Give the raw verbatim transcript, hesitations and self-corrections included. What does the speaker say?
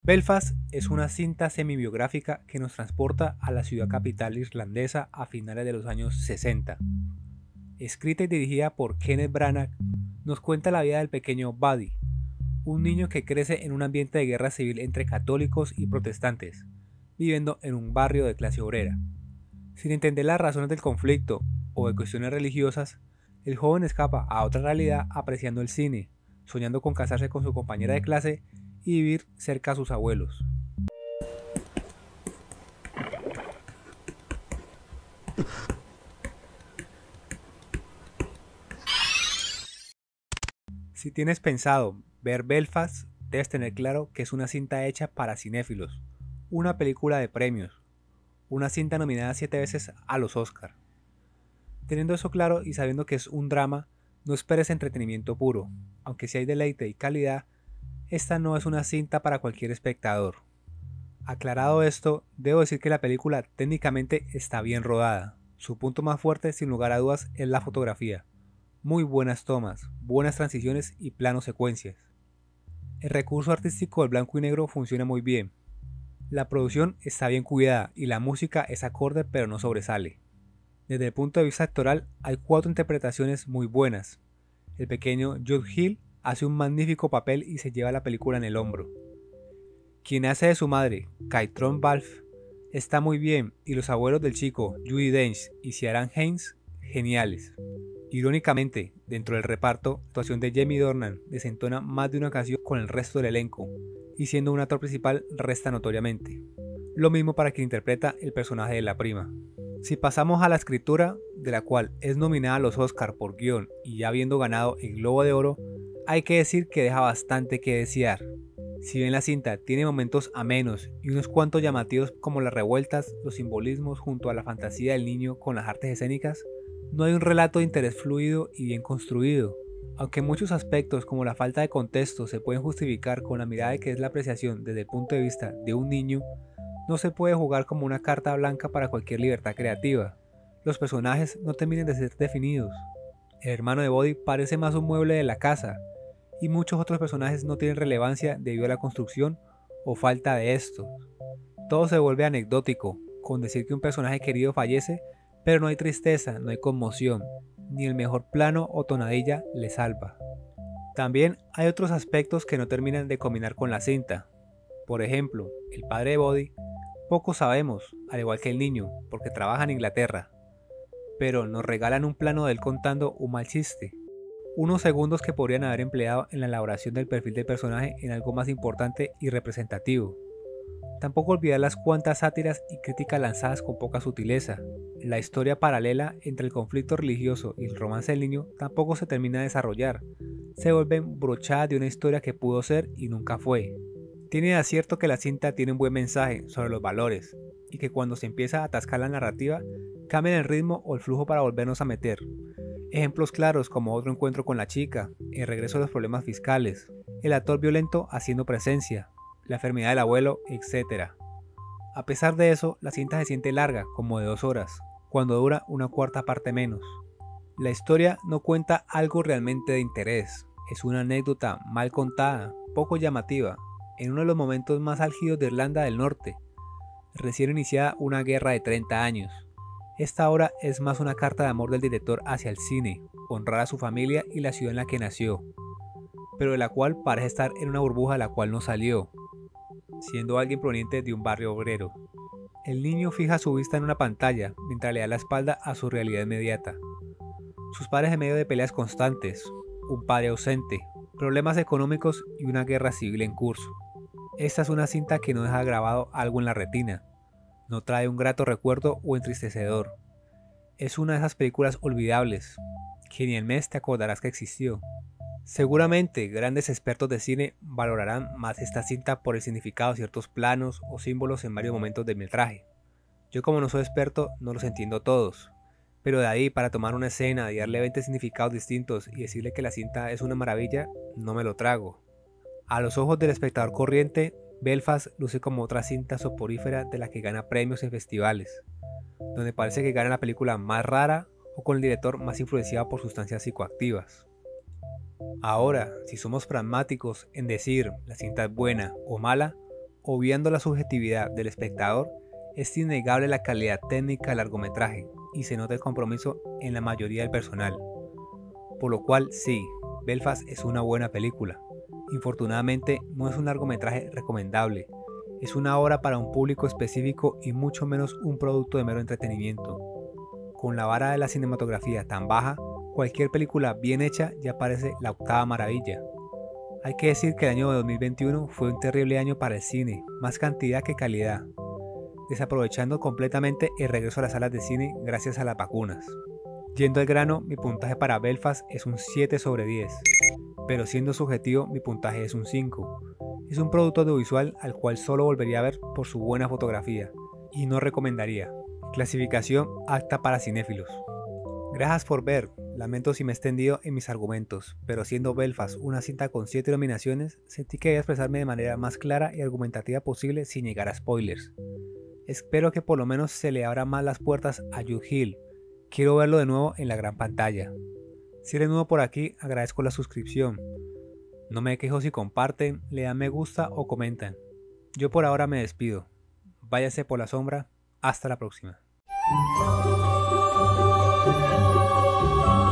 Belfast es una cinta semi-biográfica que nos transporta a la ciudad capital irlandesa a finales de los años sesenta. Escrita y dirigida por Kenneth Branagh, nos cuenta la vida del pequeño Buddy, un niño que crece en un ambiente de guerra civil entre católicos y protestantes, viviendo en un barrio de clase obrera. Sin entender las razones del conflicto o de cuestiones religiosas, el joven escapa a otra realidad apreciando el cine, soñando con casarse con su compañera de clase y vivir cerca a sus abuelos. Si tienes pensado ver Belfast, debes tener claro que es una cinta hecha para cinéfilos, una película de premios, una cinta nominada siete veces a los Oscar. Teniendo eso claro y sabiendo que es un drama, no esperes entretenimiento puro, aunque si hay deleite y calidad, esta no es una cinta para cualquier espectador. Aclarado esto, debo decir que la película técnicamente está bien rodada. Su punto más fuerte, sin lugar a dudas, es la fotografía. Muy buenas tomas, buenas transiciones y planos secuencias. El recurso artístico del blanco y negro funciona muy bien. La producción está bien cuidada y la música es acorde pero no sobresale. Desde el punto de vista actoral hay cuatro interpretaciones muy buenas. El pequeño Jude Hill hace un magnífico papel y se lleva la película en el hombro. Quien hace de su madre, Caitriona Balfe, está muy bien y los abuelos del chico, Judi Dench y Ciarán Hinds, geniales. Irónicamente, dentro del reparto, la actuación de Jamie Dornan desentona más de una ocasión con el resto del elenco, y siendo un actor principal resta notoriamente. Lo mismo para quien interpreta el personaje de la prima. Si pasamos a la escritura, de la cual es nominada a los Oscar por guión y ya habiendo ganado el Globo de Oro, hay que decir que deja bastante que desear. Si bien la cinta tiene momentos amenos y unos cuantos llamativos como las revueltas, los simbolismos junto a la fantasía del niño con las artes escénicas, no hay un relato de interés fluido y bien construido. Aunque muchos aspectos como la falta de contexto se pueden justificar con la mirada de que es la apreciación desde el punto de vista de un niño, no se puede jugar como una carta blanca para cualquier libertad creativa. Los personajes no terminan de ser definidos. El hermano de Buddy parece más un mueble de la casa, y muchos otros personajes no tienen relevancia debido a la construcción o falta de esto. Todo se vuelve anecdótico, con decir que un personaje querido fallece, pero no hay tristeza, no hay conmoción, ni el mejor plano o tonadilla le salva. También hay otros aspectos que no terminan de combinar con la cinta. Por ejemplo, el padre de Buddy, poco sabemos, al igual que el niño, porque trabaja en Inglaterra, pero nos regalan un plano de él contando un mal chiste, unos segundos que podrían haber empleado en la elaboración del perfil del personaje en algo más importante y representativo. Tampoco olvidar las cuantas sátiras y críticas lanzadas con poca sutileza. La historia paralela entre el conflicto religioso y el romance del niño tampoco se termina de desarrollar. Se vuelven brochadas de una historia que pudo ser y nunca fue. Tiene de acierto que la cinta tiene un buen mensaje sobre los valores, y que cuando se empieza a atascar la narrativa, cambian el ritmo o el flujo para volvernos a meter. Ejemplos claros como Otro encuentro con la chica, el regreso de los problemas fiscales, el actor violento haciendo presencia, la enfermedad del abuelo, etcétera. A pesar de eso, la cinta se siente larga, como de dos horas, cuando dura una cuarta parte menos. La historia no cuenta algo realmente de interés, es una anécdota mal contada, poco llamativa, en uno de los momentos más álgidos de Irlanda del Norte, recién iniciada una guerra de treinta años. Esta obra es más una carta de amor del director hacia el cine, honrar a su familia y la ciudad en la que nació, pero de la cual parece estar en una burbuja de la cual no salió, siendo alguien proveniente de un barrio obrero. El niño fija su vista en una pantalla mientras le da la espalda a su realidad inmediata. Sus padres en medio de peleas constantes, un padre ausente, problemas económicos y una guerra civil en curso. Esta es una cinta que no deja grabado algo en la retina, no trae un grato recuerdo o entristecedor. Es una de esas películas olvidables, que ni el mes te acordarás que existió. Seguramente grandes expertos de cine valorarán más esta cinta por el significado de ciertos planos o símbolos en varios momentos del metraje. Yo como no soy experto no los entiendo todos, pero de ahí para tomar una escena y darle veinte significados distintos y decirle que la cinta es una maravilla, no me lo trago. A los ojos del espectador corriente, Belfast luce como otra cinta soporífera de la que gana premios en festivales, donde parece que gana la película más rara o con el director más influenciado por sustancias psicoactivas. Ahora, si somos pragmáticos en decir la cinta es buena o mala, obviando la subjetividad del espectador, es innegable la calidad técnica del largometraje y se nota el compromiso en la mayoría del personal. Por lo cual, sí, Belfast es una buena película. Infortunadamente, no es un largometraje recomendable. Es una obra para un público específico y mucho menos un producto de mero entretenimiento. Con la vara de la cinematografía tan baja, cualquier película bien hecha ya parece la octava maravilla. Hay que decir que el año dos mil veintiuno fue un terrible año para el cine, más cantidad que calidad, desaprovechando completamente el regreso a las salas de cine gracias a las vacunas. Yendo al grano, mi puntaje para Belfast es un siete sobre diez, pero siendo subjetivo mi puntaje es un cinco. Es un producto audiovisual al cual solo volvería a ver por su buena fotografía, y no recomendaría. Clasificación apta para cinéfilos. Gracias por ver, lamento si me he extendido en mis argumentos, pero siendo Belfast una cinta con siete nominaciones, sentí que debía expresarme de manera más clara y argumentativa posible sin llegar a spoilers. Espero que por lo menos se le abran más las puertas a Jude Hill. Quiero verlo de nuevo en la gran pantalla. Si eres nuevo por aquí, agradezco la suscripción. No me quejo si comparten, le dan me gusta o comentan. Yo por ahora me despido. Váyase por la sombra. Hasta la próxima.